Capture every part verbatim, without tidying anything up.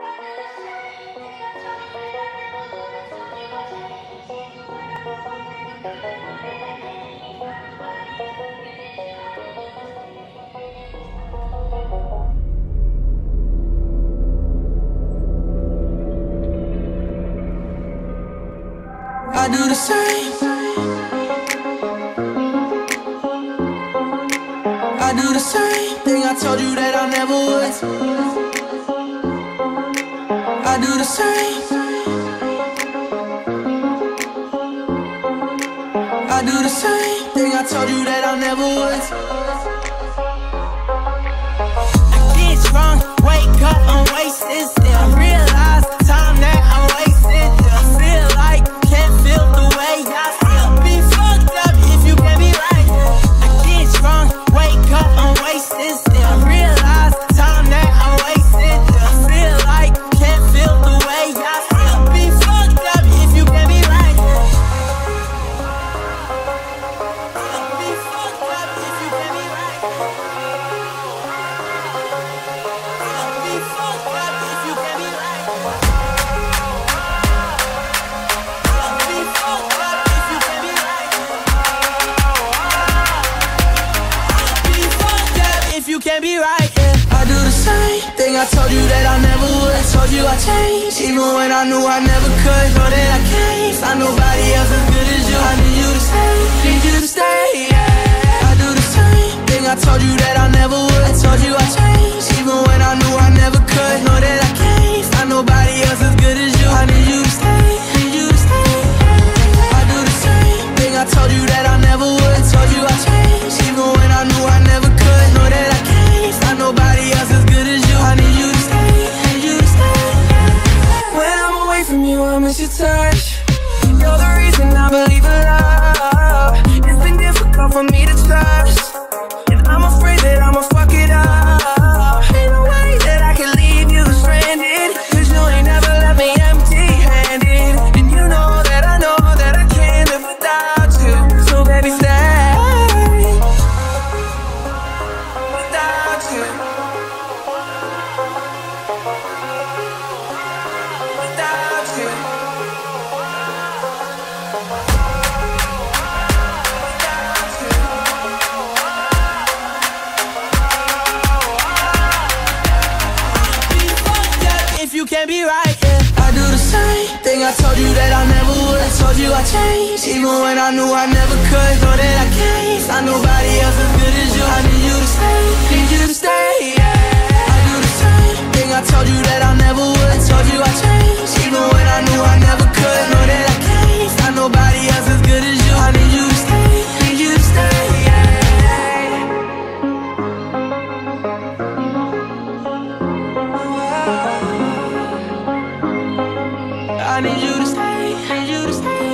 I do the same. I do the same thing I told you that I never would. I do the same. I do the same thing I told you that I never would. I get drunk, wake up, I'm wasted still. I realize the time that I'm wasted. I feel like can't feel the way I feel. Be fucked up if you can be right. I get drunk, wake up, I'm wasted still. I realize the time that I'm wasted. I feel like can't feel the way I feel. Be fucked up if you can be right. Be fucked up if you can be right. Be fucked up if you can be right. Be fucked up if you can be right. Be fucked up if you can be right. Yeah. I do the same thing I told you that I never would. Told you I changed, even when I knew I never could. Know that I can't find nobody else as good as you. I need you to stay, need you to stay. Yeah. I do the same thing I told you that I never would. Told you I changed, even when I knew I never could. Know that I can't find nobody else as good as you. I need you to stay, need you to stay. I do the same thing I told you that I never would. Told you I changed, even when I knew I never could. Know that I can't find nobody else as good as you. I need you to stay, need you to stay. When I'm away from you, I miss your touch. You're the reason I believe in love. It's been difficult for me to trust, and I'm afraid that I'ma fuck it up. Ain't no way that I can leave you stranded, cause you ain't never left me empty-handed. And you know that I know that I can't live without you. So baby, stay without you. Without you. If you can't be right, yeah. I do the same thing I told you that I never would. I told you I changed, even when I knew I never could. Know that I can't find nobody else as good as you. I need you to stay, need you to stay, yeah. I do the same thing I told you that I never would. I told you I changed, even when I knew I never could. Know that I can't find nobody else as good as you. I need you to stay, need you to stay, yeah. I need you to stay, need you to stay.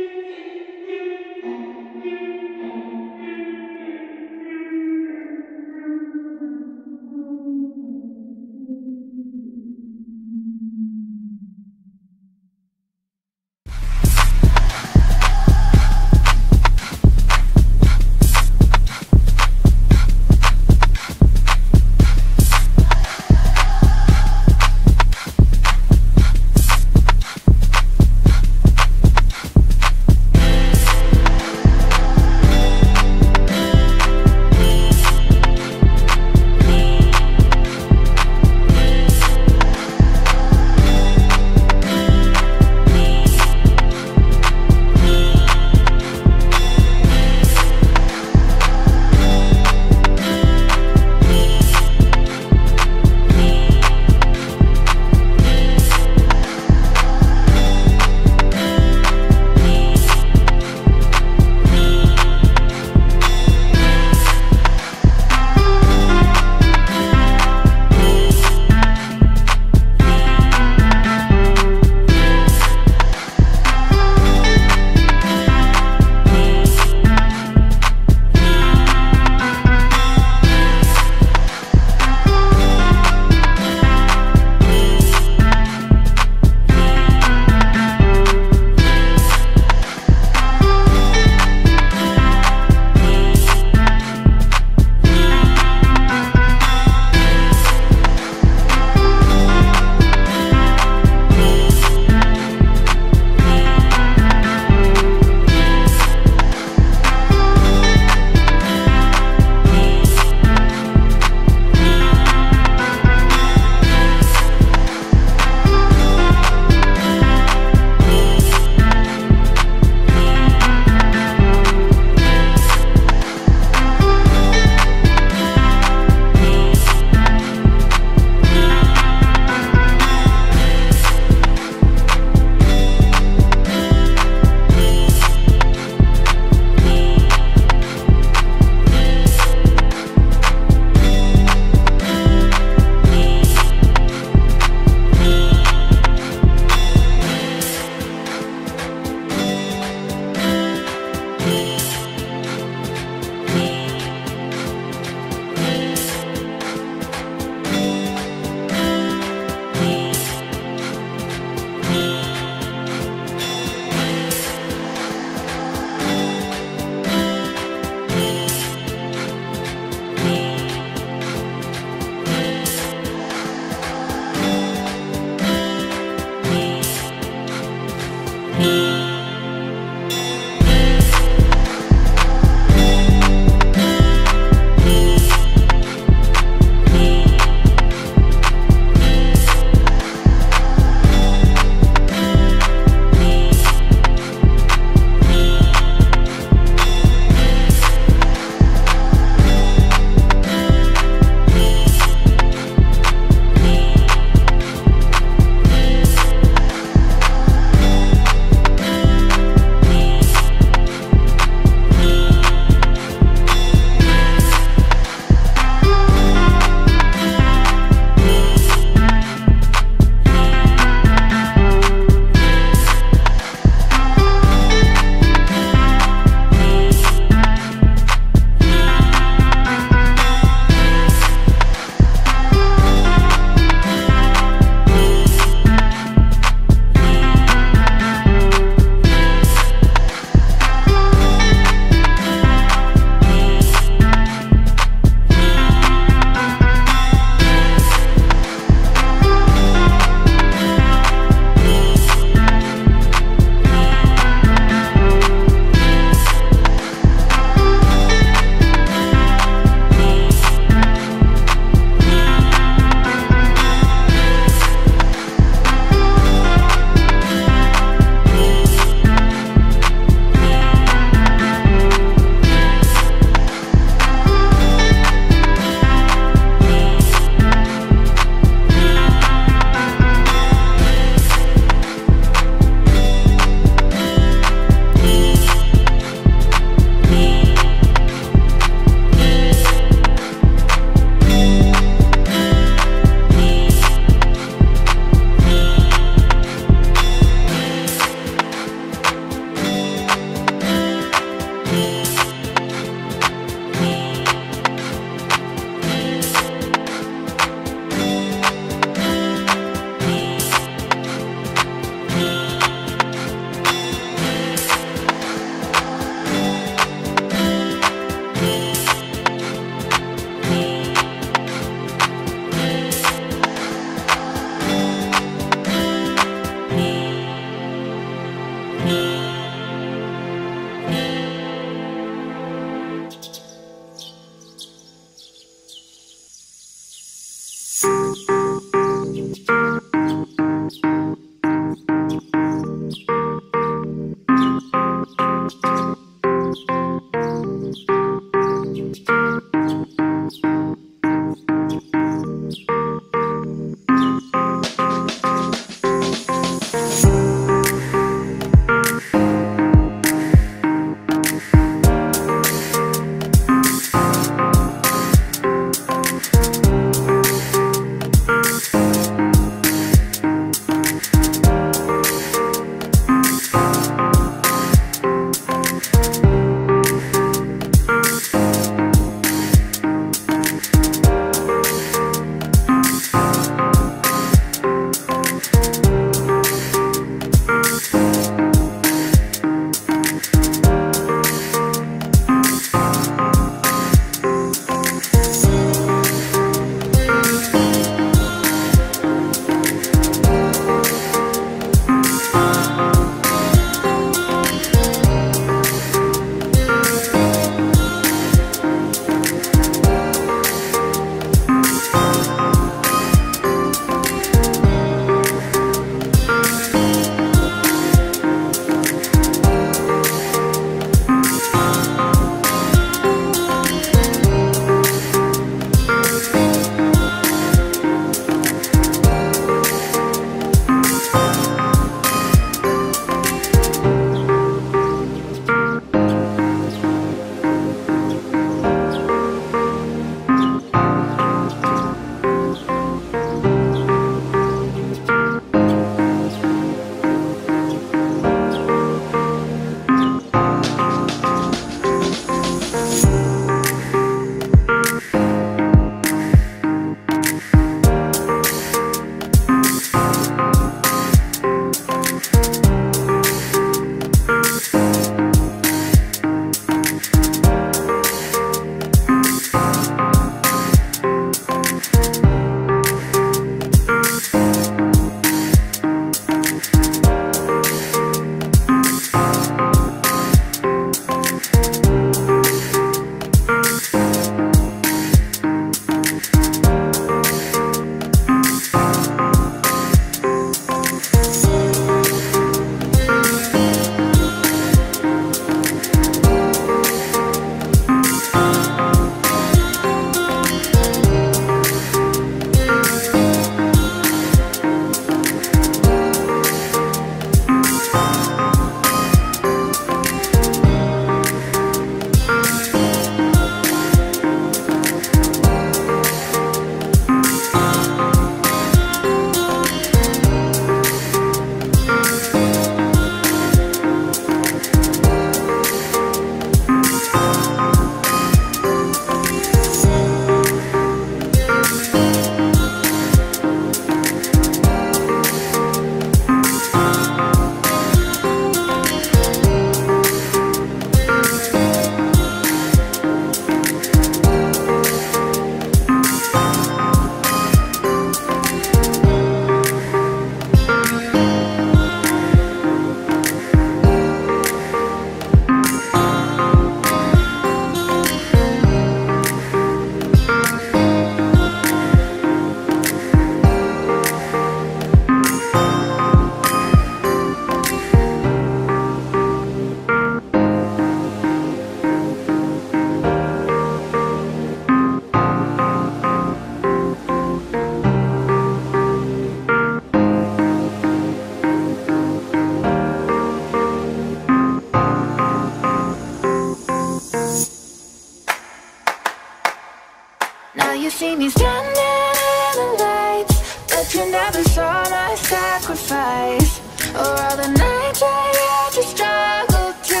You see me standing in the lights, but you never saw my sacrifice, or all the nights I had to struggle to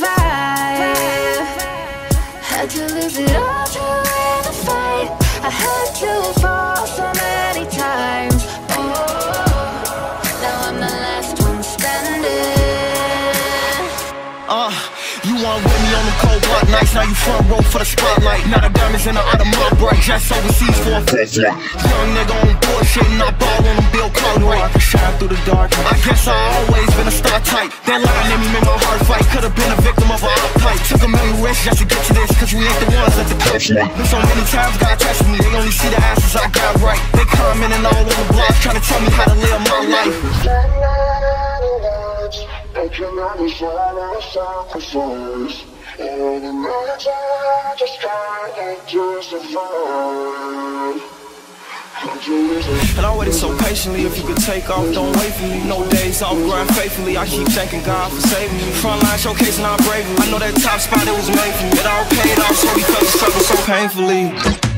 survive. Had to lose it all to win the fight. I had to fall so many times. Oh, now I'm the last one standing. Uh, you weren't with me on the cold block nights. Now you front row for the spotlight. Now the diamonds in the out of my bright. Jets overseas for a full flight. Young nigga on bullshit and I ball on them Bill Caldwell. I can shine through the dark. I guess I always been a star type. That line in me made my heart fight. Could've been a victim of a pipe. Took a million risks just to get to this, cause we ain't the ones at the top. Been so many times God tested me. They only see the asses I got right. They commenting all over the blogs trying to tell me how to live my life. But you never saw my sacrifice, all the nights I just trying to survive. And I waited so patiently, if you could take off, don't wait for me. No days off, grind faithfully, I keep thanking God for saving me. Frontline showcasing our bravery, I know that top spot, it was made for me. It all paid off, so we felt the struggle so painfully.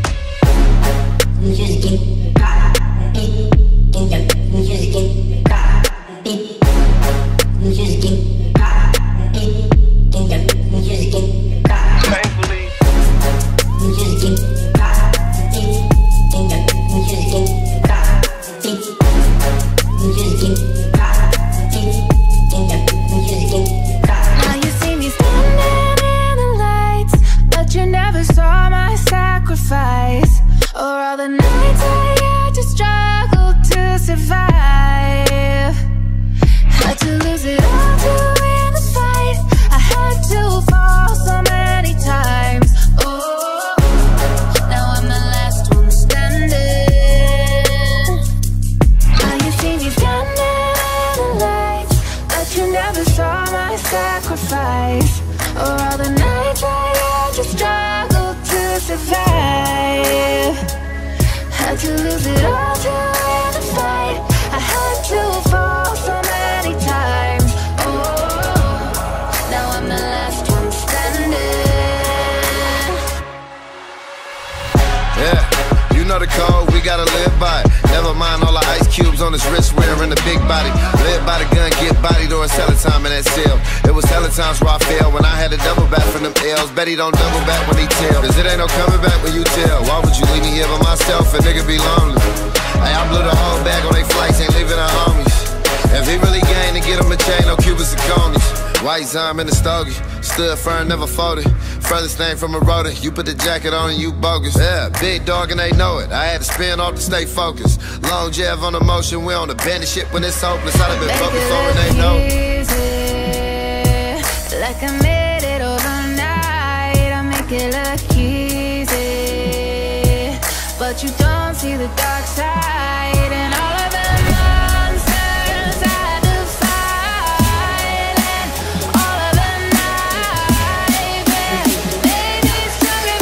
On his wrist wearing a big body, led by the gun, get body during selling time in that cell. It was hella times where I failed when I had to double back from them L's. Bet he don't double back when he tell, cause it ain't no coming back when you tell. Why would you leave me here by myself? A nigga be lonely. Hey, I blew the whole bag on they flights, ain't leaving our homies. If he really gained to get him a chain, no Cubans and conies. White Zime in the stogie, stood firm, never folded. Furthest thing from a rotor, you put the jacket on and you bogus. Yeah, big dog and they know it. I had to spin off to stay focused. Long jab on the motion, we on the bandit shit when it's hopeless. I done been broke before and they know. Easy, like I made it overnight. I make it look easy, but you don't see the dark side and all of the monsters I defied and all of the night where made me stronger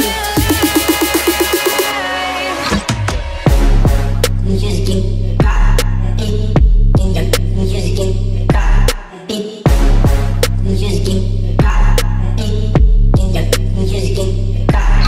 than life. Just give pop, beat, just give pop, beat, just give pop, beat, just give pop,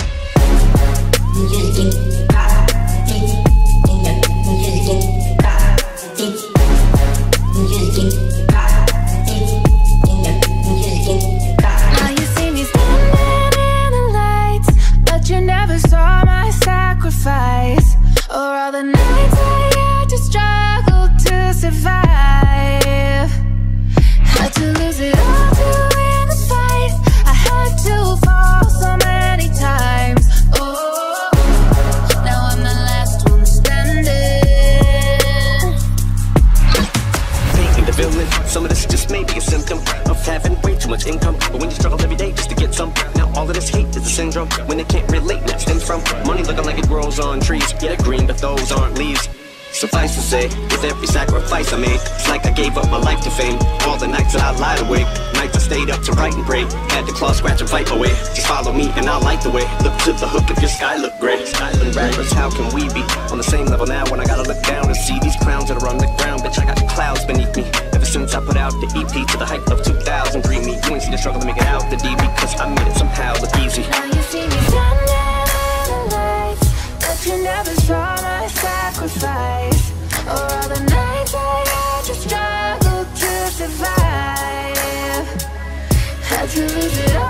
just give pop, beat, just give pop, beat, just give pop, beat, just give pop. Now you see me standing in the lights, but you never saw my sacrifice. Or all the nights I had to struggle to survive. Had to lose it all to win the fight. I had to fall so many times. Oh, now I'm the last one standing. Painting the villain. Some of this just may be a symptom of having way too much income. But when you struggle every day just to get some, now all of this hate is a syndrome. When they can't relate, that stems from money looking like it grows on trees. Yeah, they're green, but those aren't leaves. Suffice to say, with every sacrifice I made, it's like I gave up my life to fame. All the nights that I lied awake, nights I stayed up to write and pray. Had to claw, scratch, and fight my way. Just follow me and I'll light the way. Look to the hook if your sky look gray. Skyland rappers, how can we be on the same level now when I gotta look down and see these crowns that are on the ground? Bitch, I got clouds beneath me. Ever since I put out the E P to the height of two thousand, dream me. You ain't see the struggle to make it out the D B, cause I made it somehow look easy. Now you see me standing in the lights, but you never saw my sacrifice. Or all the nights I had to struggle to survive. Had to lose it all.